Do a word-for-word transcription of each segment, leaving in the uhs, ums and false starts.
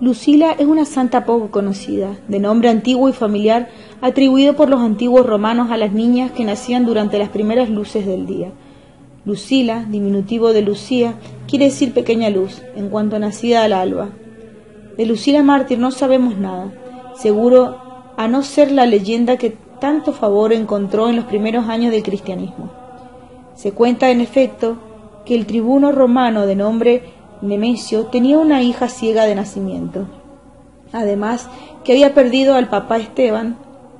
Lucila es una santa poco conocida, de nombre antiguo y familiar, atribuido por los antiguos romanos a las niñas que nacían durante las primeras luces del día. Lucila, diminutivo de Lucía, quiere decir pequeña luz, en cuanto nacida al alba. De Lucila mártir no sabemos nada, seguro a no ser la leyenda que tanto favor encontró en los primeros años del cristianismo. Se cuenta, en efecto, que el tribuno romano de nombre Nemesio tenía una hija ciega de nacimiento. Además, que había perdido al papá Esteban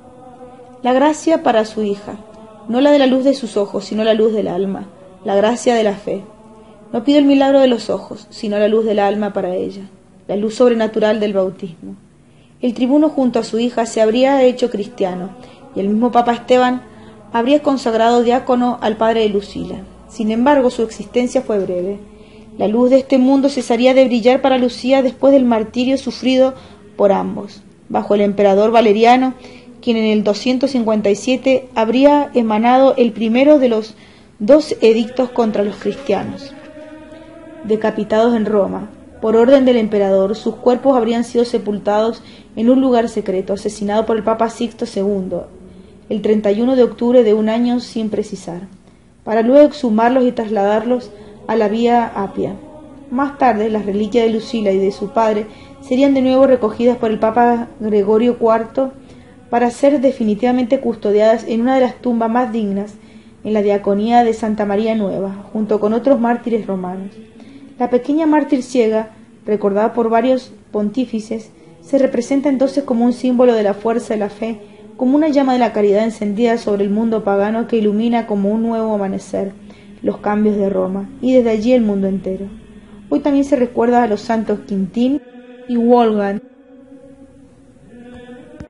la gracia para su hija, no la de la luz de sus ojos, sino la luz del alma, la gracia de la fe. No pido el milagro de los ojos, sino la luz del alma para ella, la luz sobrenatural del bautismo. El tribuno junto a su hija se habría hecho cristiano, y el mismo papa Esteban habría consagrado diácono al padre de Lucila. Sin embargo, su existencia fue breve. La luz de este mundo cesaría de brillar para Lucía después del martirio sufrido por ambos, bajo el emperador Valeriano, quien en el doscientos cincuenta y siete habría emanado el primero de los dos edictos contra los cristianos. Decapitados en Roma, por orden del emperador, sus cuerpos habrían sido sepultados en un lugar secreto, asesinado por el Papa Sixto segundo, el treinta y uno de octubre de un año sin precisar, para luego exhumarlos y trasladarlos a la Vía Apia. Más tarde, las reliquias de Lucila y de su padre serían de nuevo recogidas por el Papa Gregorio cuarto para ser definitivamente custodiadas en una de las tumbas más dignas, en la diaconía de Santa María Nueva, junto con otros mártires romanos. La pequeña mártir ciega, recordada por varios pontífices, se representa entonces como un símbolo de la fuerza de la fe, como una llama de la caridad encendida sobre el mundo pagano que ilumina como un nuevo amanecer los cambios de Roma, y desde allí el mundo entero. Hoy también se recuerda a los santos Quintín y Wolfgang,